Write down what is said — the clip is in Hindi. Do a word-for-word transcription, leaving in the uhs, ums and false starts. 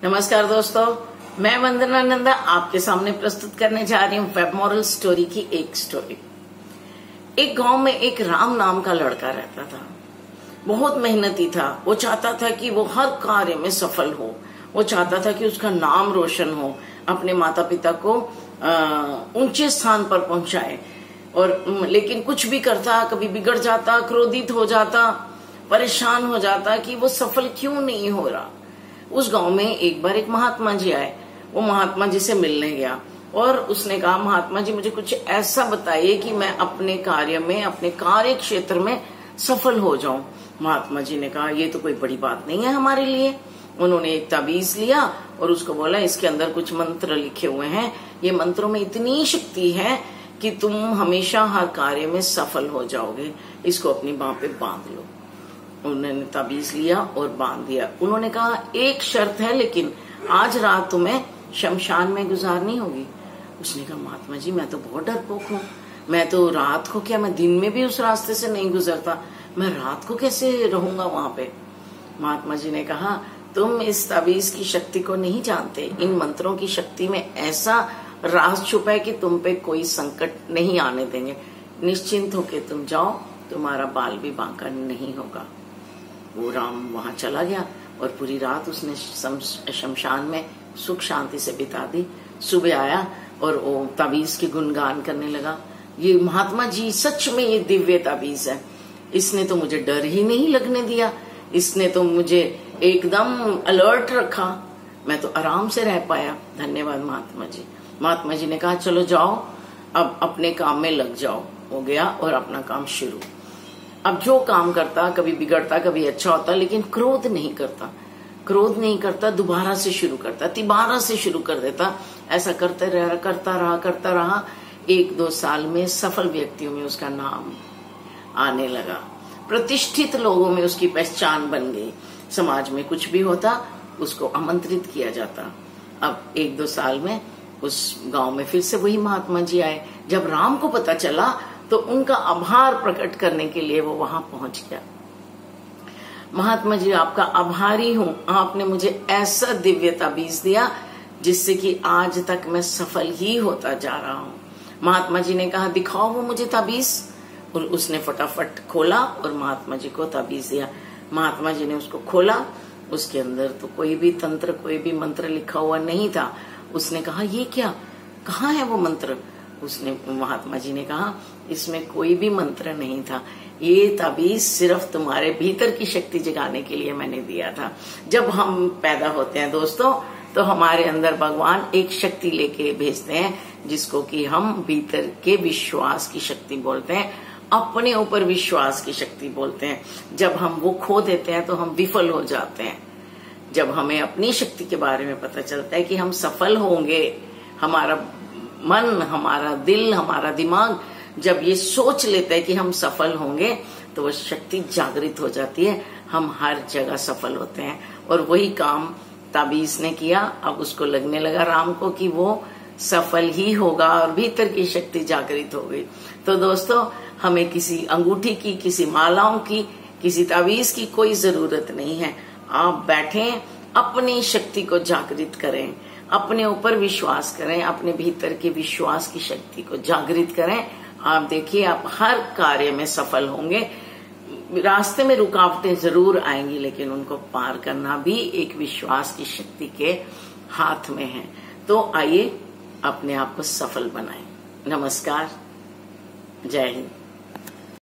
नमस्कार दोस्तों, मैं वंदना नंदा आपके सामने प्रस्तुत करने जा रही हूँ वेब मॉरल स्टोरी की एक स्टोरी। एक गांव में एक राम नाम का लड़का रहता था। बहुत मेहनती था। वो चाहता था कि वो हर कार्य में सफल हो। वो चाहता था कि उसका नाम रोशन हो, अपने माता पिता को ऊंचे स्थान पर पहुंचाए। और लेकिन कुछ भी करता, कभी बिगड़ जाता, क्रोधित हो जाता, परेशान हो जाता कि वो सफल क्यों नहीं हो रहा। उस गांव में एक बार एक महात्मा जी आए। वो महात्मा जी से मिलने गया और उसने कहा, महात्मा जी मुझे कुछ ऐसा बताइए कि मैं अपने कार्य में, अपने कार्य क्षेत्र में सफल हो जाऊं। महात्मा जी ने कहा, ये तो कोई बड़ी बात नहीं है हमारे लिए। उन्होंने एक ताबीज लिया और उसको बोला, इसके अंदर कुछ मंत्र लिखे हुए हैं। ये मंत्रों में इतनी शक्ति है कि तुम हमेशा हर कार्य में सफल हो जाओगे। इसको अपनी बाह पे बांध लो। उन्होंने ताबीज लिया और बांध दिया। उन्होंने कहा, एक शर्त है, लेकिन आज रात तुम्हें शमशान में गुजारनी होगी। उसने कहा, महात्मा जी मैं तो बहुत डरपोक हूँ। मैं तो रात को क्या, मैं दिन में भी उस रास्ते से नहीं गुजरता, मैं रात को कैसे रहूंगा वहां पे। महात्मा जी ने कहा, तुम इस ताबीज की शक्ति को नहीं जानते। इन मंत्रों की शक्ति में ऐसा राज छुपा है कि तुम पे कोई संकट नहीं आने देंगे। निश्चिंत होके तुम जाओ, तुम्हारा बाल भी बांका नहीं होगा। वो राम वहां चला गया और पूरी रात उसने शमशान में सुख शांति से बिता दी। सुबह आया और वो ताबीज के गुणगान करने लगा। ये महात्मा जी, सच में ये दिव्य ताबीज है। इसने तो मुझे डर ही नहीं लगने दिया। इसने तो मुझे एकदम अलर्ट रखा। मैं तो आराम से रह पाया। धन्यवाद महात्मा जी। महात्मा जी ने कहा, चलो जाओ, अब अपने काम में लग जाओ। हो गया और अपना काम शुरू। अब जो काम करता, कभी बिगड़ता, कभी अच्छा होता, लेकिन क्रोध नहीं करता। क्रोध नहीं करता, दोबारा से शुरू करता, तिबारा से शुरू कर देता। ऐसा करते रहा, करता रहा, करता रहा। एक दो साल में सफल व्यक्तियों में उसका नाम आने लगा। प्रतिष्ठित लोगों में उसकी पहचान बन गई। समाज में कुछ भी होता, उसको आमंत्रित किया जाता। अब एक दो साल में उस गांव में फिर से वही महात्मा जी आए। जब राम को पता चला तो उनका आभार प्रकट करने के लिए वो वहां पहुंच गया। महात्मा जी, आपका आभारी हूं। आपने मुझे ऐसा दिव्य ताबीज दिया जिससे कि आज तक मैं सफल ही होता जा रहा हूं। महात्मा जी ने कहा, दिखाओ वो मुझे ताबीज। और उसने फटाफट खोला और महात्मा जी को ताबीज दिया। महात्मा जी ने उसको खोला। उसके अंदर तो कोई भी तंत्र, कोई भी मंत्र लिखा हुआ नहीं था। उसने कहा, ये क्या, कहाँ है वो मंत्र? उसने महात्मा जी ने कहा, इसमें कोई भी मंत्र नहीं था। ये ताबीज सिर्फ तुम्हारे भीतर की शक्ति जगाने के लिए मैंने दिया था। जब हम पैदा होते हैं दोस्तों, तो हमारे अंदर भगवान एक शक्ति लेके भेजते हैं, जिसको कि हम भीतर के विश्वास की शक्ति बोलते हैं, अपने ऊपर विश्वास की शक्ति बोलते हैं। जब हम वो खो देते हैं तो हम विफल हो जाते हैं। जब हमें अपनी शक्ति के बारे में पता चलता है कि हम सफल होंगे, हमारा मन, हमारा दिल, हमारा दिमाग जब ये सोच लेता है कि हम सफल होंगे, तो वो शक्ति जागृत हो जाती है। हम हर जगह सफल होते हैं। और वही काम ताबीज ने किया। अब उसको लगने लगा राम को कि वो सफल ही होगा और भीतर की शक्ति जागृत हो गई। तो दोस्तों, हमें किसी अंगूठी की, किसी मालाओं की, किसी ताबीज की कोई जरूरत नहीं है। आप बैठें, अपनी शक्ति को जागृत करें, अपने ऊपर विश्वास करें, अपने भीतर के विश्वास की शक्ति को जागृत करें। आप देखिए, आप हर कार्य में सफल होंगे। रास्ते में रुकावटें जरूर आएंगी, लेकिन उनको पार करना भी एक विश्वास की शक्ति के हाथ में है। तो आइए अपने आप को सफल बनाएं। नमस्कार, जय हिंद।